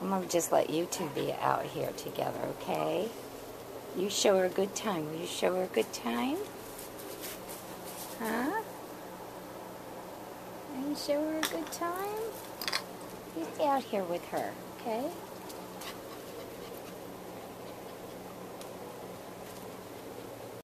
I'm going to just let you two be out here together, okay? You show her a good time. Will you show her a good time? Huh? Will you show her a good time? You stay out here with her, okay?